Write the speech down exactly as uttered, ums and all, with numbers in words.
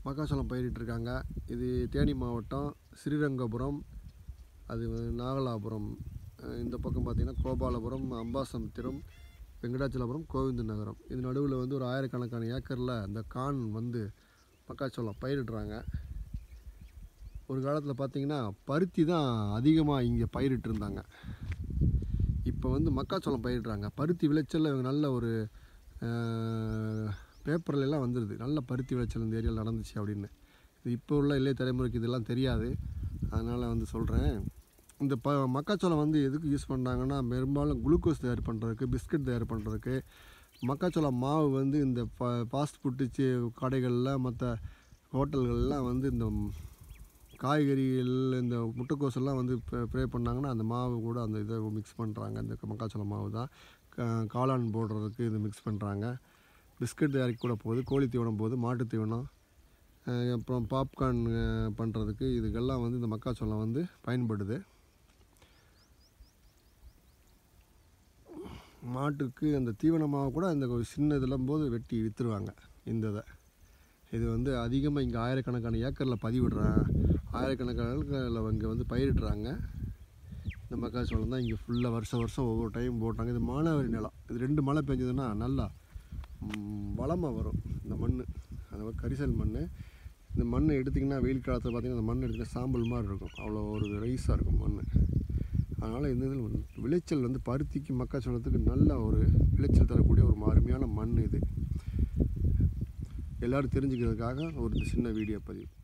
மக்காச்சோளம் பயிரிட்டிருக்காங்க. இது தேனி மாவட்டம் ஸ்ரீரங்கபுரம், அது நாகலாபுரம், இந்த பக்கம் பார்த்திங்கன்னா கோபாலபுரம், அம்பாசமுத்திரம், வெங்கடாச்சலபுரம், கோவிந்த நகரம். இது நடுவில் வந்து ஒரு ஆயிரக்கணக்கான ஏக்கரில் இந்த கான் வந்து மக்காச்சோளம் பயிரிடுறாங்க. ஒரு காலத்தில் பார்த்திங்கன்னா பருத்தி தான் அதிகமாக இங்கே பயிரிட்டு இருந்தாங்க. இப்போ வந்து மக்காச்சோளம் பயிரிடுறாங்க. பருத்தி விளைச்சல் இவங்க நல்ல ஒரு பேப்பர்லாம் வந்துடுது, நல்ல பருத்தி விளைச்சல் இந்த ஏரியாவில் நடந்துச்சு அப்படின்னு. இது இப்போ உள்ள இளைய தலைமுறைக்கு இதெல்லாம் தெரியாது, அதனால் வந்து சொல்கிறேன். இந்த ப மக்காச்சோளம் வந்து எதுக்கு யூஸ் பண்ணுறாங்கன்னா, பெரும்பாலும் குளுக்கோஸ் தயார் பண்ணுறதுக்கு, பிஸ்கட் தயார் பண்ணுறதுக்கு. மக்காச்சோளம் மாவு வந்து இந்த ப ஃபாஸ்ட் ஃபுட்டு கடைகளில் மற்ற ஹோட்டல்கள்லாம் வந்து இந்த காய்கறிகள் இந்த முட்டைக்கோசெல்லாம் வந்து ப்ரே பண்ணாங்கன்னா அந்த மாவு கூட அந்த இதை மிக்ஸ் பண்ணுறாங்க. இந்த மக்காச்சோளம் மாவு தான் காளான் போடுறதுக்கு இது மிக்ஸ் பண்ணுறாங்க. பிஸ்கட் தயாரிக்க கூட போகுது, கோழி தீவனம் போகுது, மாட்டு தீவனம், அப்புறம் பாப்கார்ன் பண்ணுறதுக்கு இதுக்கெல்லாம் வந்து இந்த மக்காச்சோளம் வந்து பயன்படுது. மாட்டுக்கு அந்த தீவனமாக கூட இந்த சின்ன இதெல்லாம் போது வெட்டி விற்றுருவாங்க இந்த இதை. இது வந்து அதிகமாக இங்கே ஆயிரக்கணக்கான ஏக்கரில் பதிவிடுறாங்க, ஆயிரக்கணக்கான இங்கே வந்து பயிரிடுறாங்க. இந்த மக்காச்சோளம் தான் இங்கே ஃபுல்லாக வருஷம் வருஷம் ஒவ்வொரு டைம் போட்டாங்க. இது மானாவாரி நிலம். இது ரெண்டு மழை பெஞ்சதுன்னா நல்லா வளமாக வரும் இந்த மண், அந்த கரிசல் மண். இந்த மண் எடுத்திங்கன்னா வெயில் காலத்தில் பார்த்திங்கன்னா அந்த மண் எடுத்திங்கன்னா சாம்பல் மாதிரி இருக்கும், அவ்வளோ ஒரு ரைஸாக இருக்கும் மண். அதனால் இந்த இதில் விளைச்சல் வந்து பருத்திக்கு மக்காச்சோளத்துக்கு நல்ல ஒரு விளைச்சல் தரக்கூடிய ஒரு அருமையான மண் இது. எல்லோரும் தெரிஞ்சுக்கிறதுக்காக ஒரு சின்ன வீடியோ பதிவு.